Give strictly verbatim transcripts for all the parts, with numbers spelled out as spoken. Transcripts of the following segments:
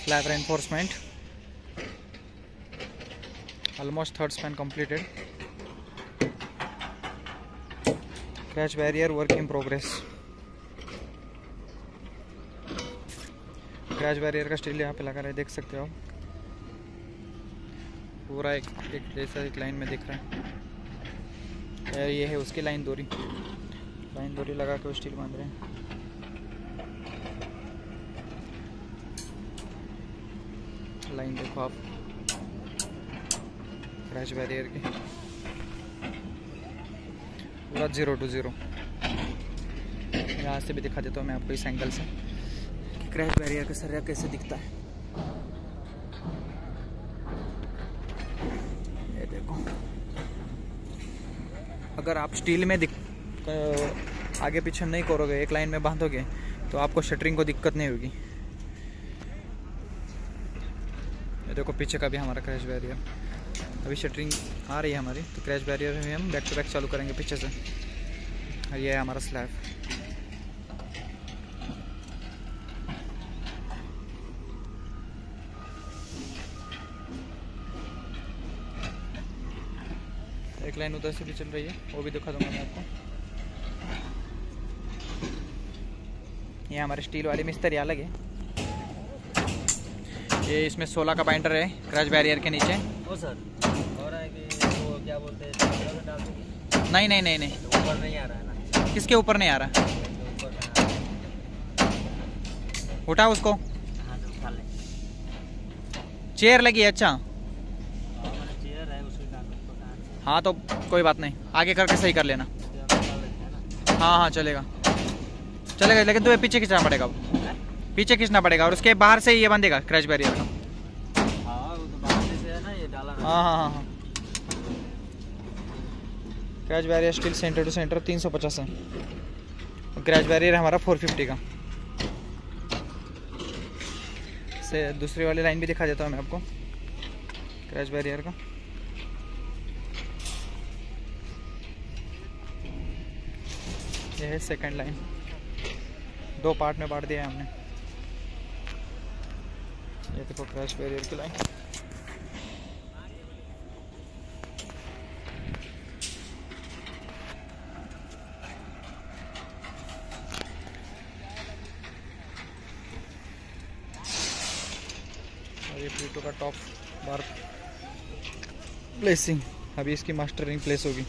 slab reinforcement. Almost third span completed. Crash barrier work in progress. Crash barrier का steel यहाँ पे लगा रहा है, देख सकते हो आप। पूरा एक एक जैसा एक लाइन में दिख रहा है। ये है उसकी लाइन दोरी लाइन दोरी लगा के स्टील बांध रहे हैं। लाइन देखो आप क्रैश बैरियर की, पूरा जीरो टू जीरो। यहाँ से भी दिखा देता हूँ मैं आपको इस एंगल से कि क्रैश बैरियर का सरिया कैसे दिखता है। ये देखो, अगर आप स्टील में दिख आगे पीछे नहीं करोगे, एक लाइन में बांधोगे तो आपको शटरिंग को दिक्कत नहीं होगी। ये देखो पीछे का भी हमारा क्रैश बैरियर, अभी शटरिंग आ रही है हमारी, तो क्रैश बैरियर में हम बैक टू बैक चालू करेंगे पीछे से। ये है हमारा स्लैब। एक लाइन उधर से भी चल रही है, वो भी दिखा दूंगा मैं आपको। ये हमारे स्टील वाले मिस्त्री अलग है। ये इसमें सोलह का बाइंडर है क्रैश बैरियर के नीचे। ओ सर, और है कि वो क्या बोलते हैं, डाल देंगे? नहीं नहीं नहीं नहीं, ऊपर नहीं आ रहा है ना। किसके ऊपर नहीं आ रहा? उठा उसको। हाँ तो उठा ले। चेयर लगी है? अच्छा चेयर है उसके डाल। हाँ तो कोई बात नहीं, आगे करके सही कर लेना। हाँ हाँ चलेगा चलेगा, लेकिन तुम्हें पीछे खींचना पड़ेगा, पीछे खींचना पड़ेगा और उसके बाहर से ये बंधेगा क्रैश बैरियर का। हाँ वो तो बाहर से है ना, ये डाला। हाँ हाँ हाँ हाँ crash barrier steel centre to centre तीन सौ पचास है। क्रैश बैरियर हमारा फोर फिफ्टी का। से दूसरी वाली लाइन भी दिखा देता हूँ मैं आपको क्रैश बैरियर का। ये है सेकंड लाइन, दो पार्ट में बांट दिया है हमने। ये देखो क्रैश बैरियर की लाइन। और ये प्लीटो का टॉप बार प्लेसिंग, अभी इसकी मास्टरिंग प्लेस होगी।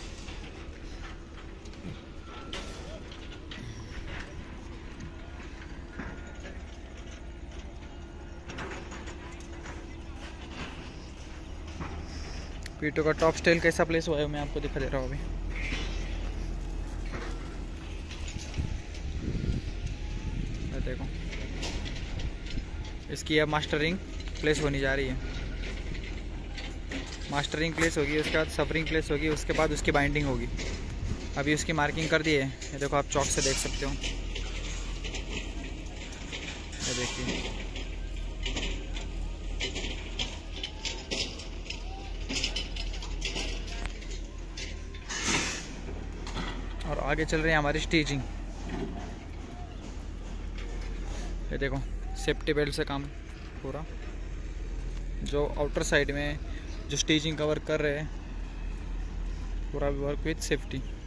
पीटो का टॉप स्टेल कैसा प्लेस हुआ है मैं आपको दिखा दे रहा हूँ अभी। देखो इसकी अब मास्टरिंग प्लेस होने जा रही है। मास्टरिंग प्लेस होगी, उसके बाद सफरिंग प्लेस होगी, उसके बाद उसकी बाइंडिंग होगी। अभी उसकी मार्किंग कर दी है, ये देखो आप चौक से देख सकते हो। ये देखिए और आगे चल रही है हमारी स्टिचिंग। ये देखो सेफ्टी बेल्ट से काम पूरा, जो आउटर साइड में जो स्टिचिंग का वर्क कर रहे हैं, पूरा वर्क विथ सेफ्टी।